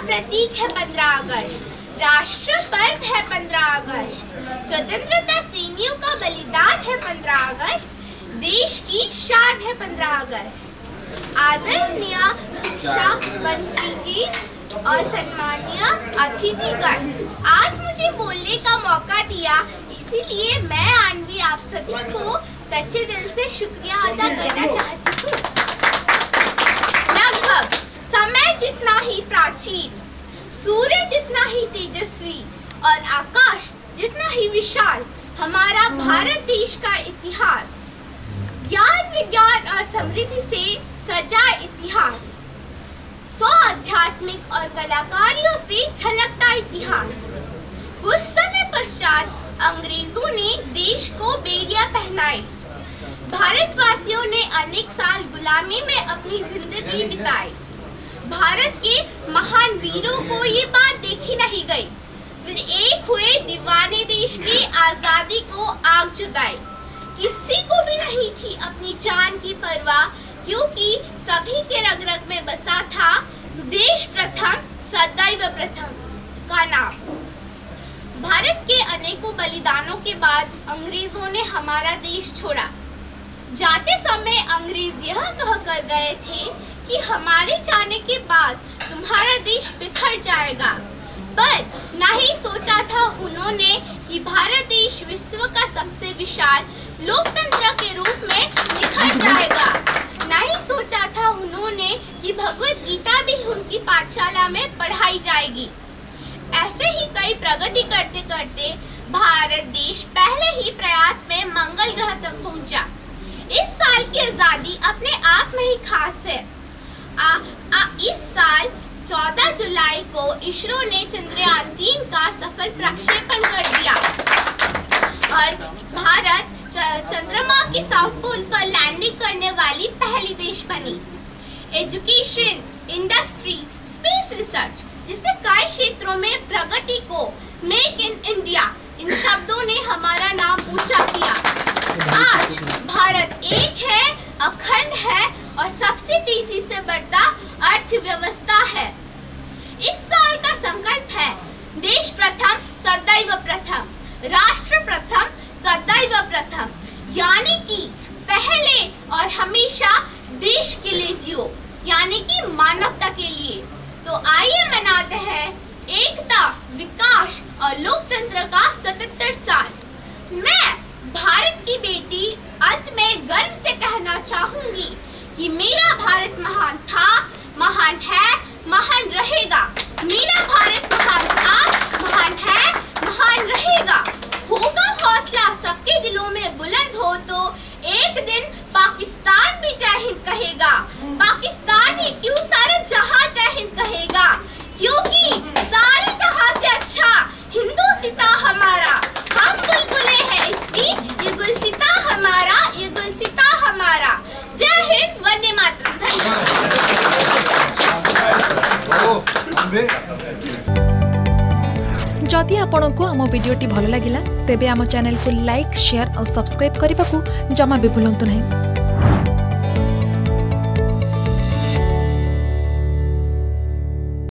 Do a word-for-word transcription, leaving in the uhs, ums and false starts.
प्रतीक है पंद्रह अगस्त, राष्ट्र पर्व है पंद्रह अगस्त, स्वतंत्रता सेनानियों का बलिदान है पंद्रह अगस्त, देश की शान है पंद्रह अगस्त। आदरणीय शिक्षा मंत्री जी और सम्मानीय अतिथिगण, आज मुझे बोलने का मौका दिया, इसीलिए मैं आणवी आप सभी को सच्चे दिल से शुक्रिया अदा करना चाहती हूँ। लगभग समय जितना ही प्राचीन, सूर्य जितना ही तेजस्वी और आकाश जितना ही विशाल हमारा भारत देश का इतिहास, ज्ञान विज्ञान और समृद्धि से सजा इतिहास, सौ आध्यात्मिक और कलाकारियों से झलकता इतिहास। कुछ समय पश्चात अंग्रेजों ने देश को बेड़ियां पहनाई, भारतवासियों ने अनेक साल गुलामी में अपनी जिंदगी बिताई। भारत के महान वीरों को ये बात देखी नहीं गई, फिर एक हुए दीवाने देश की आजादी को आग जगाई। किसी को भी नहीं थी अपनी जान की परवाह, क्योंकि सभी के रग रग में बसा था देश प्रथम सदैव प्रथम का नाम। भारत के अनेकों बलिदानों के बाद अंग्रेजों ने हमारा देश छोड़ा। जाते समय अंग्रेज यह कहकर गए थे कि हमारे जाने के बाद तुम्हारा देश बिखर जाएगा, पर नहीं सोचा था उन्होंने कि भारत देश विश्व का सबसे विशाल लोकतंत्र के रूप में निखर जाएगा। नहीं सोचा था उन्होंने कि भगवत गीता भी उनकी पाठशाला में पढ़ाई जाएगी। ऐसे ही कई प्रगति करते करते भारत देश पहले ही प्रयास में मंगल ग्रह तक पहुंचा। इस साल की आजादी अपने आप में ही खास है। आ, आ, इस साल चौदह जुलाई को इसरो ने चंद्रयान तीन का सफल प्रक्षेपण कर दिया और भारत चंद्रमा के साउथ पोल पर लैंडिंग करने वाली पहली देश बनी। एजुकेशन, इंडस्ट्री, स्पेस रिसर्च जैसे कई क्षेत्रों में प्रगति को मेक इन इंडिया इन शब्दों ने हमारा नाम ऊंचा किया। आज भारत एक है, अखंड है और सबसे तेजी से बढ़ता अर्थव्यवस्था है। इस साल का संकल्प है देश प्रथम सदैव प्रथम, राष्ट्र प्रथम सदैव प्रथम, यानी कि पहले और हमेशा देश के लिए जियो, यानी कि मानवता के लिए। तो आइए मनाते हैं एकता, विकास और लोकतंत्र का सतहत्तर साल। मैं भारत की बेटी अंत में गर्व से कहना चाहूंगी कि मेरा भारत महान था, महान है, महान रहेगा। मेरा भारत महान था, महान है, महान रहेगा। होगा हौसला सबके दिलों में बुलंद हो तो एक दिन पाकिस्तान भी जय हिंद कहेगा। पाकिस्तान ही क्यों सारे जहां जय हिंद कहेगा, क्योंकि सारे जहां से अच्छा हिंदुस्तान हमारा। हम बुलबुलें हैं इसकी, ये गुलसिता हमारा, ये गुलसिता हमारा। जय हिंद, वंदे मातरम। जदि आपंक आम भिडी भल लगा तेब आम चैनल को लाइक, शेयर और सब्सक्राइब करने को जमा भी भूलु नहीं।